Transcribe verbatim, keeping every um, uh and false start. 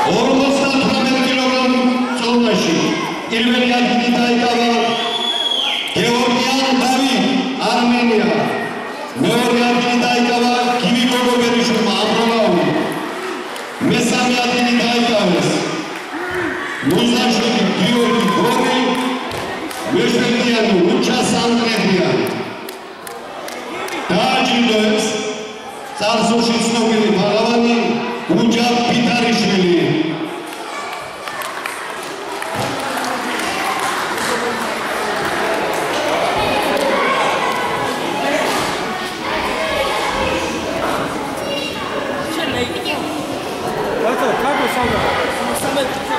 ორმოცდათვრამეტ კილოგრამ წონაში პირველი ადგილი დაიკავა გეორგიან დავით, არმენია. მეორე ადგილი დაიკავა გივი გოგობერიშვილი, ამბროლაური. მესამე ადგილი დაიკავეს მუზაშვილი გიორგი გორი, მეშვიდიანი უჩა სანდრებიანი. დააჯილდოებს წარსულში ცნობილი ფაღავანი გუჯა პიტარიშვილი. Это как вы сами?